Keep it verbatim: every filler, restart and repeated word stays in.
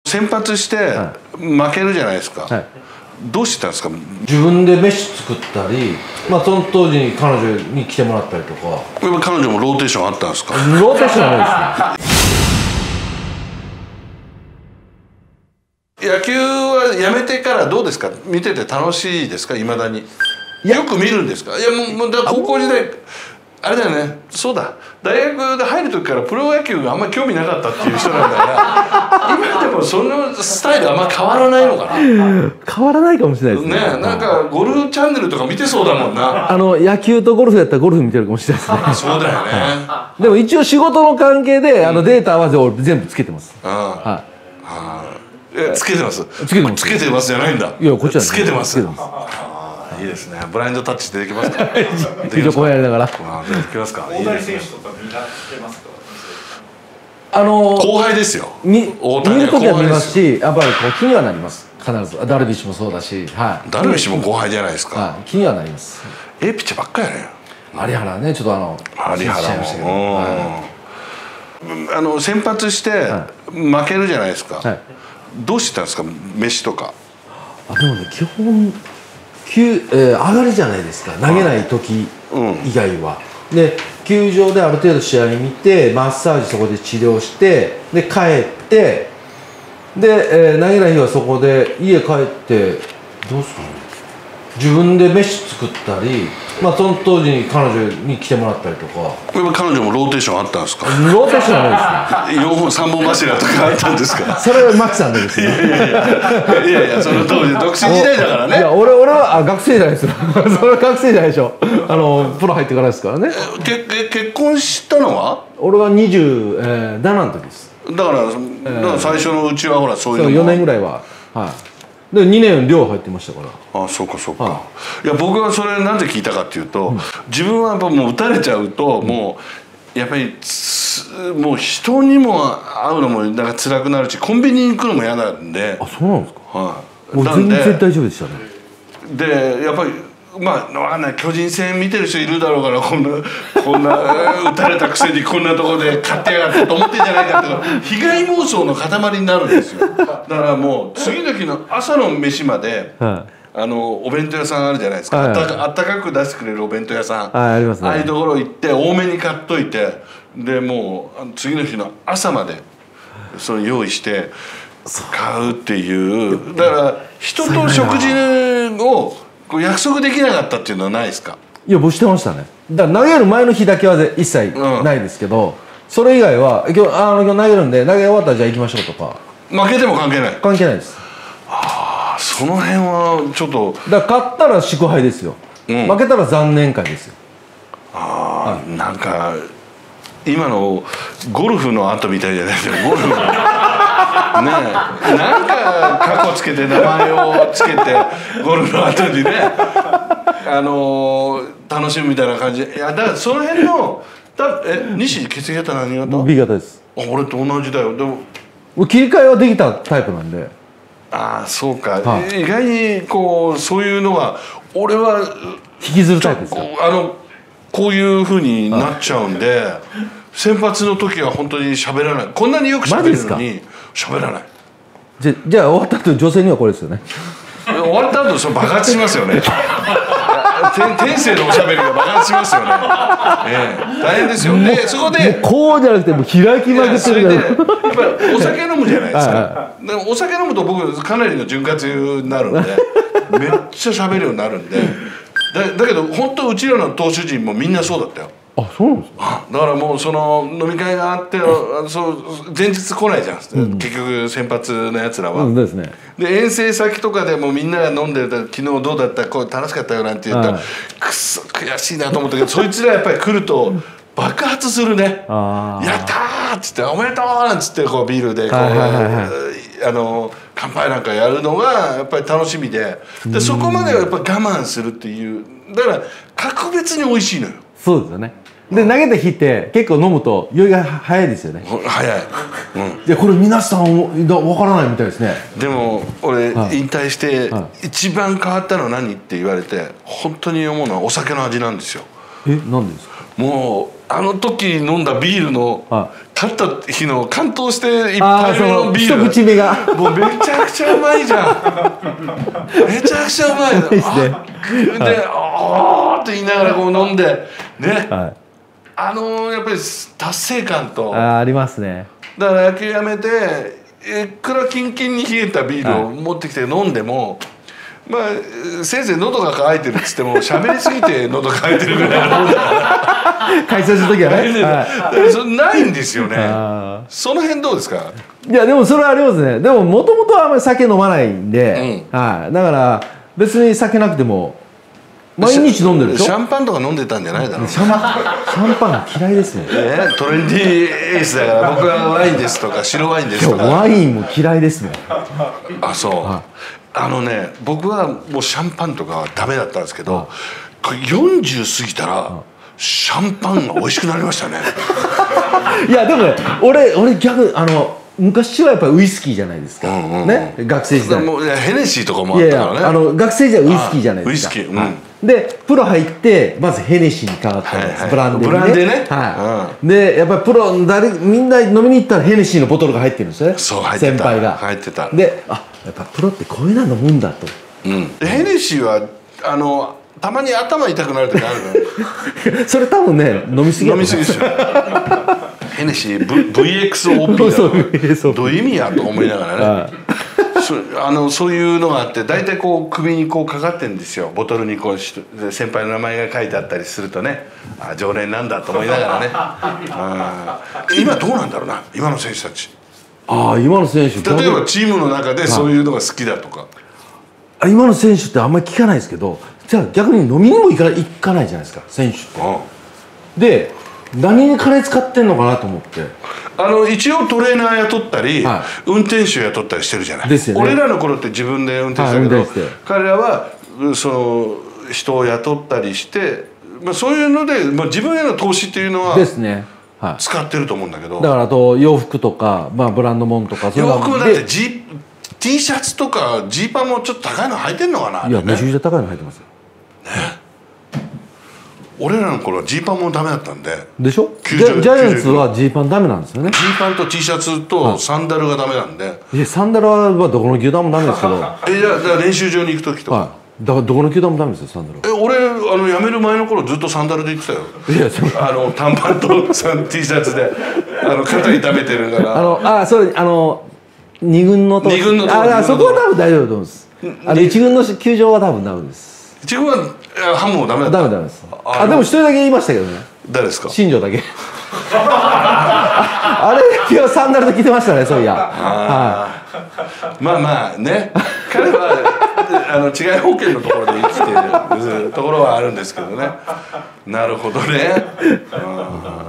先発して負けるじゃないですか、はい、どうしてたんですか？ 自分で飯作ったり、まあその当時に彼女に来てもらったりとか。 彼女もローテーションあったんですか？ ローテーションはないですね。野球はやめてからどうですか？見てて楽しいですか？いまだによく見るんですか？いやもう、もうだ高校時代あれだよね。そうだ、大学で入る時からプロ野球があんまり興味なかったっていう人なんだから今でもそのスタイルあんま変わらないのかな。 変わらないかもしれないですね。 ね、なんかゴルフチャンネルとか見てそうだもんな。 あの野球とゴルフやったらゴルフ見てるかもしれないですね。 そうだよね。 でも一応仕事の関係であのデータは全部つけてます。 はい。え、つけてます。 つけてます。 つけてますじゃないんだ。 いやこっちはつけてます。いいですね。ブラインドタッチ出てきますか。 一応こうやりながら。 出てきますか。 大谷選手とか見られますか。 あの後輩ですよ。 見るときは見ますし、やっぱりこう気にはなります。必ずダルビッシュもそうだし、はい。 ダルビッシュも後輩じゃないですか。 はい、気にはなります。 ええピッチャーばっかりやね。 有原ね、ちょっとあの有原も。あの先発して負けるじゃないですか。どうしてたんですか、飯とか。 あ、でもね、基本急、えー、上がりじゃないですか、投げない時以外は。うん、で球場である程度試合見てマッサージそこで治療してで帰ってで、えー、投げない日はそこで家帰ってどうすかね、自分で飯作ったり、まあその当時に彼女に来てもらったりとか。 彼女もローテーションあったんですか？ ローテーションはないですね。 よんほんさんぼん柱とかあったんですか？ それはマキさんでですね。いやいやいやいやいや、その当時独身時代だからね。いや俺俺はあ学生じゃないですよ。それは学生じゃないでしょ。あのプロ入ってからですからね。 けけ結婚したのは？ 俺はにじゅうななの時です。 だから、だから最初のうちはほらそういうのもよねんぐらいは、はい。でにねん寮入ってましたから。 ああ、そうかそうか、はい、いや僕はそれなんで聞いたかっていうと、うん、自分はやっぱもう打たれちゃうと、うん、もうやっぱりもう人にも会うのもなんか辛くなるし、コンビニに行くのも嫌なんで。 あ、そうなんですか。 はい、 もう全然大丈夫でしたね。 でやっぱりまあ分かんない、巨人戦見てる人いるだろうから、こんなこんな打たれたくせにこんなところで勝ってやがってと思ってんじゃないかって被害妄想の塊になるんですよ。だからもう次の日の朝の飯まで、はい、あのお弁当屋さんあるじゃないですか、はいはい、あったかく出してくれるお弁当屋さん、はい、ありますね。ああいうところ行って多めに買っといて、でもう次の日の朝までそれ用意して買うっていう。だから人と食事を約束できなかったっていうのはないですか？ いや僕してましたね。だから投げる前の日だけは一切ないですけど、うん、それ以外は今日あの今日投げるんで投げ終わったらじゃあ行きましょうとか。 負けても関係ない？関係ないです。 ああ、その辺はちょっと。 だから勝ったら祝杯ですよ、うん、負けたら残念会ですよ。 ああ、はい、なんか今のゴルフの後みたいじゃないですか。ゴルフのねえ、なんかカッコつけて名前をつけてゴルフの後にね、あのー、楽しむみたいな感じ。いやだからその辺のだえ西血液型何型？ ビー 型です。 あ、俺と同じだよ。でも切り替えはできたタイプなんで。 ああ、そうか、はい、意外にこうそういうのが俺は引きずるタイプですか？ あのこういうふうになっちゃうんで、はい、先発の時は本当に喋らない。こんなによく喋るのに喋らない。 じゃじゃあ終わった後女性にはこれですよね。 終わった後その爆発しますよね。天性のおしゃべりが爆発しますよね。ええ、大変ですよね。そこでこうじゃなくてもう開きまくってるから。やっぱりお酒飲むじゃないですか。でお酒飲むと僕かなりの潤滑油になるんで、めっちゃ喋るようになるんで。だ, だけど本当うちらの投手陣もみんなそうだったよ。 あ、そうなんですか。 だからもうその飲み会があってそう前日来ないじゃん、うん、結局先発のやつらは。うんですね、で遠征先とかでもみんなが飲んでると昨日どうだった、こう楽しかったよなんて言ったら、はい、くっそ悔しいなと思ったけどそいつらやっぱり来ると爆発するね。あ、やったーっつっておめでとうなんつってこうビールでこう、はいはいはい、あの乾杯なんかやるのがやっぱり楽しみで、でそこまではやっぱ我慢するっていう。だから格別に美味しいのよ。 そうですよね。で投げた日って結構飲むと酔いが早いですよね。 早い、 うん、でこれ皆さん分からないみたいですね。 でも俺引退して一番変わったのは何って言われて本当に思うのはお酒の味なんですよ。 え、なんでですか？ もうあの時飲んだビールのは立った日の乾燥していっああそぱいののビール一口目がもうめちゃくちゃうまいじゃんめちゃくちゃうまいのうまいですねあで「おー」って言いながらこう飲んでね、 はいあのーやっぱり達成感とああありますねだから野球やめていくらキンキンに冷えたビールを持ってきて飲んでも、まあせいぜい喉が渇いてるっつっても喋りすぎて喉渇いてるぐらいのもんだから解説の時はね、はそれないんですよねあその辺どうですかい、いやでもそれはありますねでももともとはあんまり酒飲まないんで、 うんはい、だから別に酒なくても毎日飲んでるでしょシャンパンとか飲んでたんじゃないだろうシャンシャンパン嫌いですねねトレンディーエースだから僕はワインですとか白ワインですとかワインも嫌いですもんあそう、あのね僕はもうシャンパンとかはダメだったんですけどこれよんじゅう過ぎたらシャンパンが美味しくなりましたねいやでもね俺俺逆あの昔はやっぱりウイスキーじゃないですか、 うんうんうんね学生時代もういやヘネシーとかもあいやいったからねやあの学生時代ウイスキーじゃないですかウイスキーうん、 はいでプロ入ってまずヘネシーに変わったんです、 はいはいブランデーにねブランデーねはいでやっぱりプロ誰みんな飲みに行ったらヘネシーのボトルが入ってるんですよねそう入ってた先輩が入ってたであやっぱプロってこういうの飲むんだとうんでヘネシーはあのたまに頭痛くなる時あるのそれ多分ね飲みすぎや飲みすぎですよヘネシー ブイエックスオーピーそうそうだどういう意味やと思いながらねはいそあのそういうのがあって大体こう首にこうかかってるんですよボトルにこうし先輩の名前が書いてあったりするとねあ常連なんだと思いながらねあ今どうなんだろうな今の選手たちああ今の選手例えばチームの中でそういうのが好きだとかあ今の選手ってあんまり聞かないですけどじゃあ逆に飲みにも行か行かないじゃないですか選手ってで何に金使ってんのかなと思ってあの一応トレーナー雇ったり、 は運転手雇ったりしてるじゃないですよね俺らの頃って自分で運転手だけど、 はい運転手で彼らはその人を雇ったりして、まあ、そういうので、まあ、自分への投資っていうのはですねはい使ってると思うんだけどだからあと洋服とか、まあ、ブランド物とかそういうの洋服もだってで G T シャツとかジーパンもちょっと高いの履いてんのかなあれねいやめちゃくちゃ高いの入ってますよ俺らの頃はジーパンもダメだったんででしょジきゅうじゅうャジャイアンツはジーパンダメなんですよねジーパンと T シャツとサンダルがダメなんで、 いやサンダルはどこの球団もダメですけどはえじゃあだから練習場に行く時とか、 いだからどこの球団もダメですよサンダルはえ俺あの辞める前の頃ずっとサンダルで行ってたよいやそうあの短パンとさ T シャツであの肩痛めてるからあのあそれあの二軍のと二軍のとこああそこは多分大丈夫だと思うんですあの一軍の球場は多分ダメです自分はあハムもダメだったダメダメですああでも一人だけ言いましたけどね誰ですか新庄だけあれ今日サンダルで着てましたねそういやはまあまあね彼はあの違い保険のところで生きてるところはあるんですけどねなるほどねうん